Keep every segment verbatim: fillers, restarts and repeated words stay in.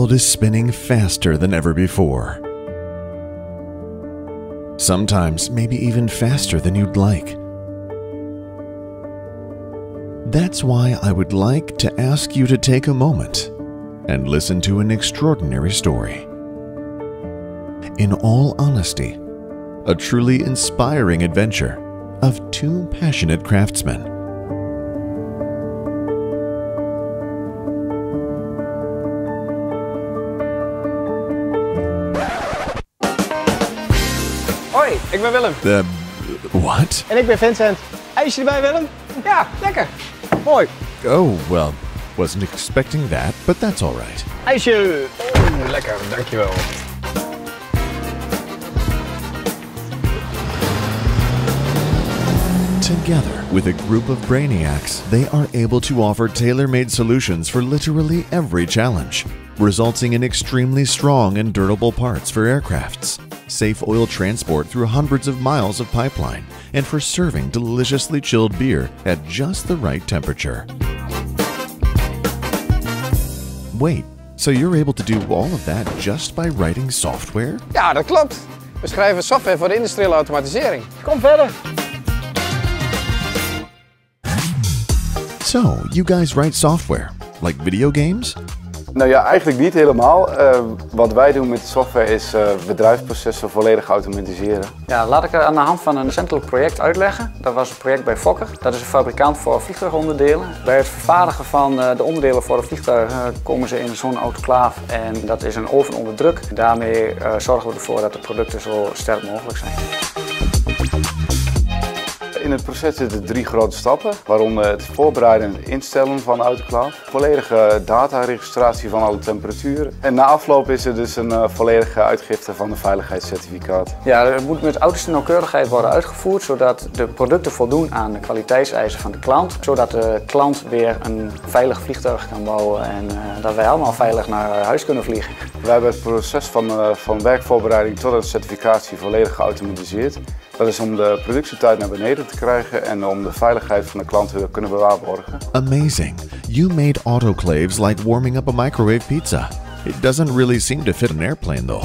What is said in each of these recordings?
world is spinning faster than ever before. Sometimes maybe even faster than you'd like. That's why I would like to ask you to take a moment and listen to an extraordinary story. In all honesty, a truly inspiring adventure of two passionate craftsmen. Hoi, ik ben Willem. The what? En ik ben Vincent. IJsje erbij, Willem? Ja, lekker. Mooi. Oh, well, wasn't expecting that, but that's all right. IJsje. Oh, lekker, dankjewel. Together with a group of brainiacs, they are able to offer tailor-made solutions for literally every challenge, resulting in extremely strong and durable parts for aircrafts, safe oil transport through hundreds of miles of pipeline, and for serving deliciously chilled beer at just the right temperature. Wait, so you're able to do all of that just by writing software? Ja, dat klopt. We schrijven software voor de industriële automatisering. Kom verder. So, you guys write software, like video games? Nou ja, eigenlijk niet helemaal. Uh, wat wij doen met de software is uh, bedrijfsprocessen volledig automatiseren. Ja, laat ik aan de hand van een recentelijk project uitleggen. Dat was een project bij Fokker. Dat is een fabrikant voor vliegtuigonderdelen. Bij het vervaardigen van uh, de onderdelen voor de vliegtuigen uh, komen ze in zo'n autoclave. En dat is een oven onder druk. Daarmee uh, zorgen we ervoor dat de producten zo sterk mogelijk zijn. In het proces zitten drie grote stappen, waaronder het voorbereiden en het instellen van de autoclave, volledige dataregistratie van alle temperaturen en na afloop is er dus een uh, volledige uitgifte van de veiligheidscertificaat. Ja, het moet met uiterste nauwkeurigheid worden uitgevoerd, zodat de producten voldoen aan de kwaliteitseisen van de klant, zodat de klant weer een veilig vliegtuig kan bouwen en uh, dat wij allemaal veilig naar huis kunnen vliegen. We hebben het proces van, uh, van werkvoorbereiding tot aan certificatie volledig geautomatiseerd. Dat is om de productietijd naar beneden te krijgen en om de veiligheid van de klant te kunnen bewaarborgen. Amazing. You made autoclaves like warming up a microwave pizza. It doesn't really seem to fit an airplane though.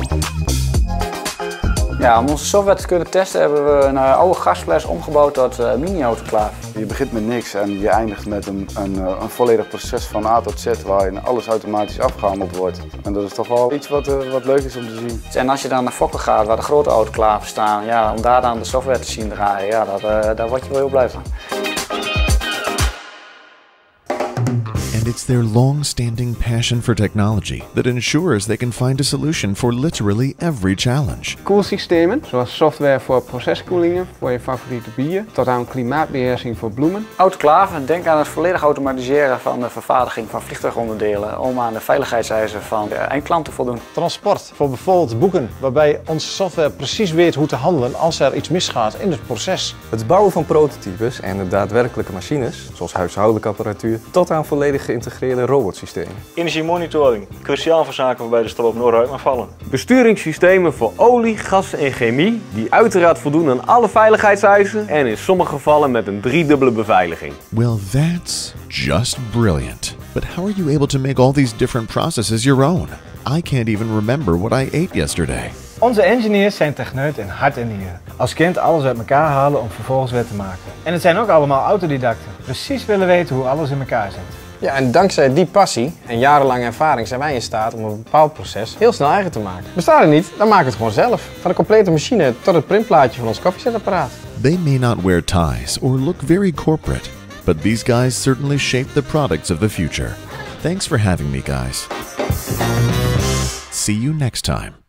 Ja, om onze software te kunnen testen hebben we een oude gasfles omgebouwd tot uh, mini-autoclave. Je begint met niks en je eindigt met een, een, een volledig proces van A tot Z waarin alles automatisch afgehandeld wordt. En dat is toch wel iets wat, uh, wat leuk is om te zien. En als je dan naar Fokker gaat, waar de grote autoclaven staan, ja, om daar dan de software te zien draaien, ja, dat, uh, daar word je wel heel blij van. And it's their long-standing passion for technology that ensures they can find a solution for literally every challenge. Koelsystemen, zoals software voor proceskoelingen voor je favoriete bier, tot aan klimaatbeheersing voor bloemen. Autoclave, denk aan het volledig automatiseren van de vervaardiging van vliegtuigonderdelen om aan de veiligheidseisen van de eindklant te voldoen. Transport voor bijvoorbeeld boeken, waarbij onze software precies weet hoe te handelen als er iets misgaat in het proces. Het bouwen van prototypes en de daadwerkelijke machines, zoals huishoudelijke apparatuur, tot aan volledig geïntegreerde robotsystemen. Energiemonitoring, cruciaal voor zaken waarbij de stroom nooit uit mag vallen. Besturingssystemen voor olie, gas en chemie, die uiteraard voldoen aan alle veiligheidseisen en in sommige gevallen met een driedubbele beveiliging. Well, that's just brilliant. But how are you able to make all these different processes your own? I can't even remember what I ate yesterday. Onze engineers zijn techneut in hart en nieren. Als kind alles uit elkaar halen om vervolgens weer te maken. En het zijn ook allemaal autodidacten. Precies willen weten hoe alles in elkaar zit. Ja, en dankzij die passie en jarenlange ervaring zijn wij in staat om een bepaald proces heel snel eigen te maken. Bestaat het niet, dan maken we het gewoon zelf. Van de complete machine tot het printplaatje van ons koffiezetapparaat. They may not wear ties or look very corporate, but these guys certainly shape the products of the future. Thanks for having me, guys. See you next time.